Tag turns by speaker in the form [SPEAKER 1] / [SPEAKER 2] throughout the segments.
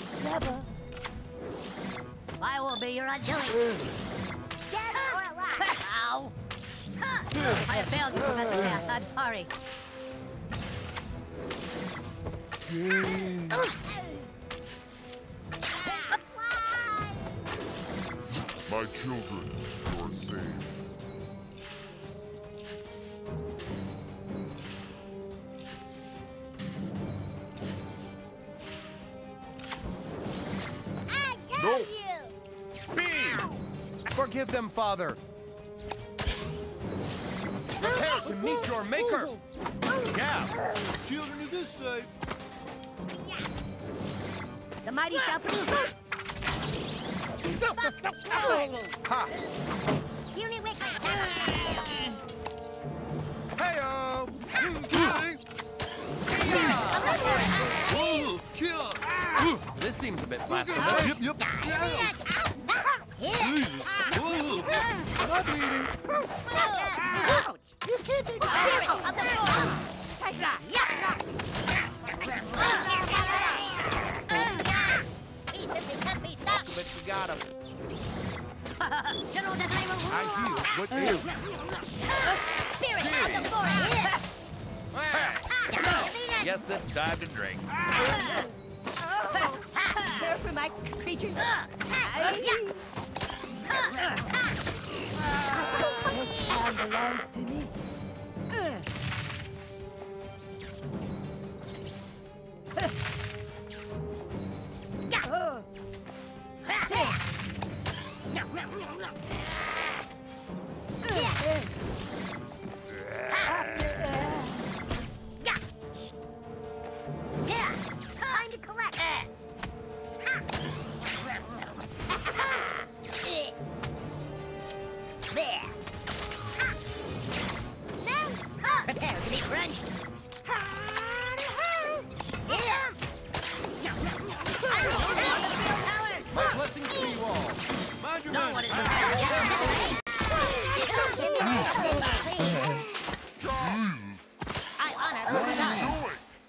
[SPEAKER 1] Never.
[SPEAKER 2] I will be your undoing.
[SPEAKER 1] Dead or alive.
[SPEAKER 2] Ow! I have failed you, Professor Death. I'm sorry.
[SPEAKER 3] My children, you are saved.
[SPEAKER 1] No.
[SPEAKER 4] B! Forgive them, Father. Prepare to meet your maker. Yeah. Children, is this safe?
[SPEAKER 2] The mighty shall prove.
[SPEAKER 4] Ha!
[SPEAKER 2] Unit Wick.
[SPEAKER 4] Hey-o! This seems a bit blasphemous. Yep. Am I bleeding?
[SPEAKER 2] Ouch!
[SPEAKER 1] You can't do
[SPEAKER 2] Spirit of the forest.
[SPEAKER 1] Take that.
[SPEAKER 2] He simply can't be stopped.
[SPEAKER 4] But you got him.
[SPEAKER 2] General Desiree will
[SPEAKER 4] I
[SPEAKER 2] rule.
[SPEAKER 4] heal. What do?
[SPEAKER 2] Spirit of the forest.
[SPEAKER 4] Guess it's time to drink.
[SPEAKER 1] Care for my creature. Time belongs to me.
[SPEAKER 2] Time to collect. There. Prepare to be crunched. Yeah.
[SPEAKER 4] My blessings to you all. Mind your
[SPEAKER 2] No one is prepared to get I honor the sun.
[SPEAKER 3] Joy!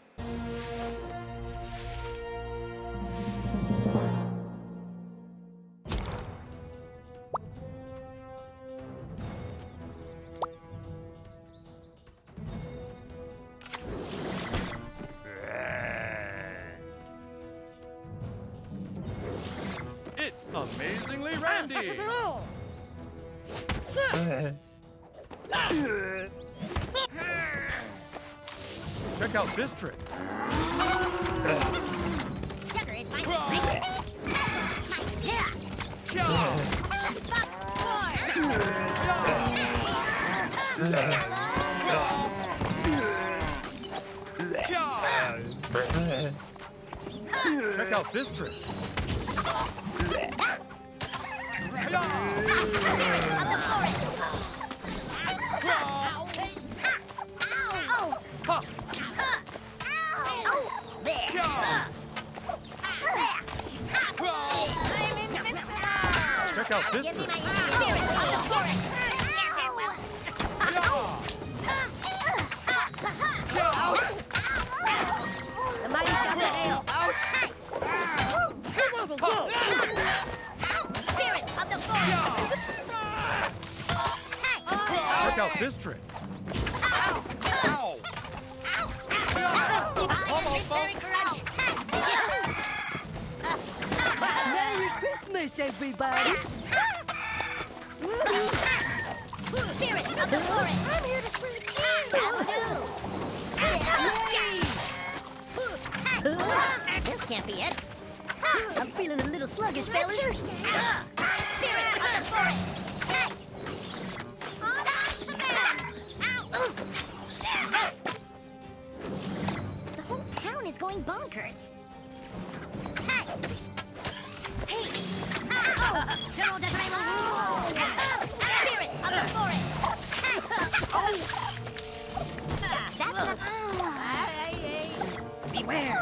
[SPEAKER 5] It's Amazingly Randy! Check out this trick.
[SPEAKER 2] Sugar is my favorite.
[SPEAKER 5] Check out this trick. Check out this trick.
[SPEAKER 2] The mighty shall prevail. Spirit of the forest.
[SPEAKER 5] Check out this trick.
[SPEAKER 4] Ow!
[SPEAKER 2] Very correct.
[SPEAKER 1] Merry Christmas, everybody.
[SPEAKER 2] Spirit of the forest. I'm here to spread cheer. This can't be it. I'm feeling a little sluggish, fellas. Spirit of the forest. The whole town is going bonkers. Hey! General Desiree will rule. Spirit of the forest. That's not... Beware.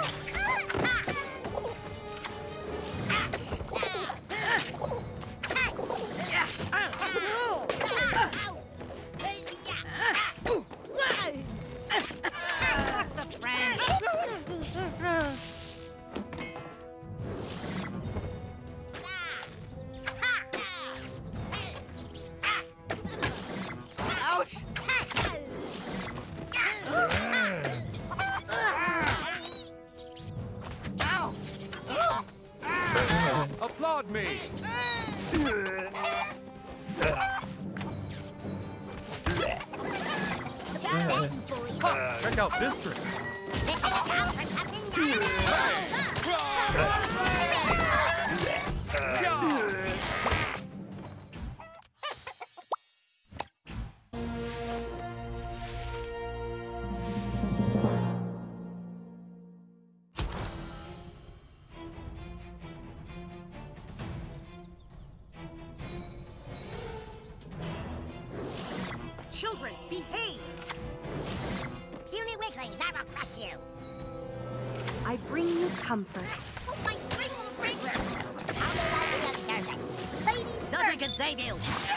[SPEAKER 5] clawed me! Check out this trick!
[SPEAKER 2] Children, behave! Puny weaklings, I will crush you!
[SPEAKER 6] I bring you comfort.
[SPEAKER 2] Oh, my spring will break! How did I be unnerving? Ladies Nothing can save you!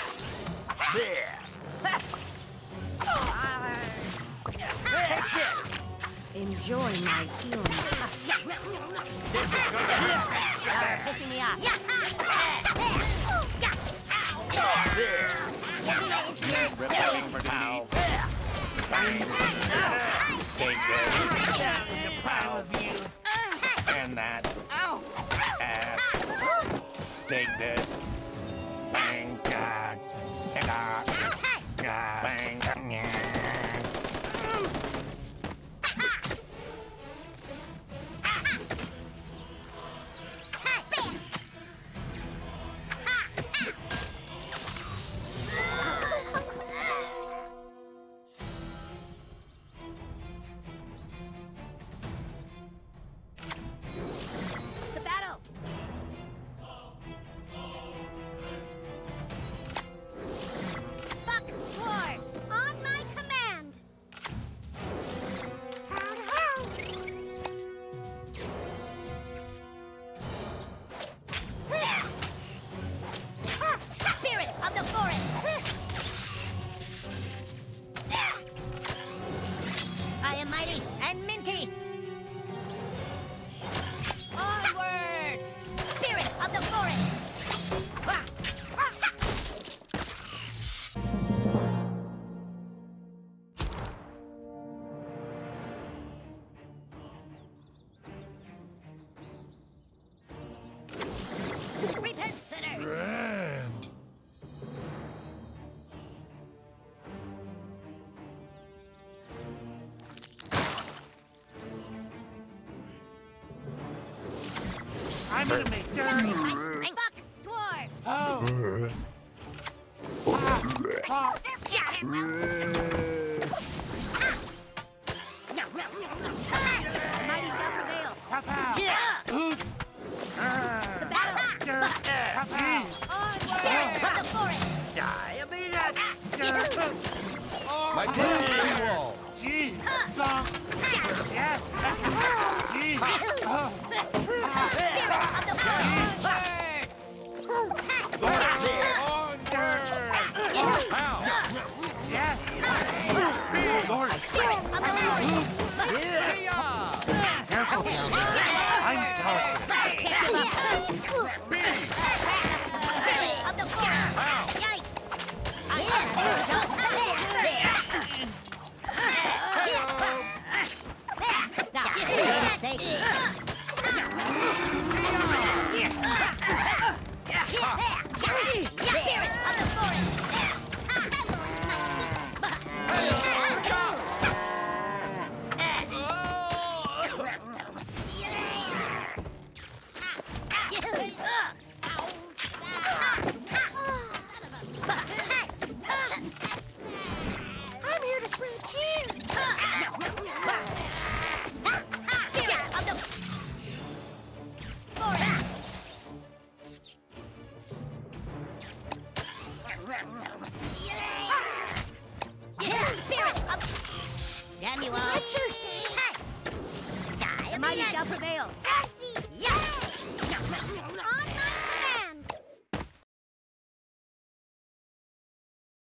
[SPEAKER 6] Enjoy my healing.
[SPEAKER 2] You're pissing me off.
[SPEAKER 7] Take this. The prime of youth. And that. Ass. Take this. Bang. Bang.
[SPEAKER 2] To battle! Fuck dwarves! On my command! Spirit of the forest! I am mighty and minty! Onward! Spirit of the forest! Repent, sinners!
[SPEAKER 3] Grand.
[SPEAKER 7] I'm gonna make dirt.
[SPEAKER 2] Fuck dwarves!
[SPEAKER 7] Oh.
[SPEAKER 2] This can't well. Mighty shall prevail.
[SPEAKER 7] Oops.
[SPEAKER 2] To battle! Spirit of the forest!
[SPEAKER 4] My destiny wall.
[SPEAKER 7] Gee.
[SPEAKER 2] Spirit of the forest!
[SPEAKER 7] Yes.
[SPEAKER 5] Lord!
[SPEAKER 2] Spirit of the forest!
[SPEAKER 7] Careful, I'm powerful.
[SPEAKER 2] Spirit of the forest! Yikes! Now, for goodness sake. Spirit of the forest!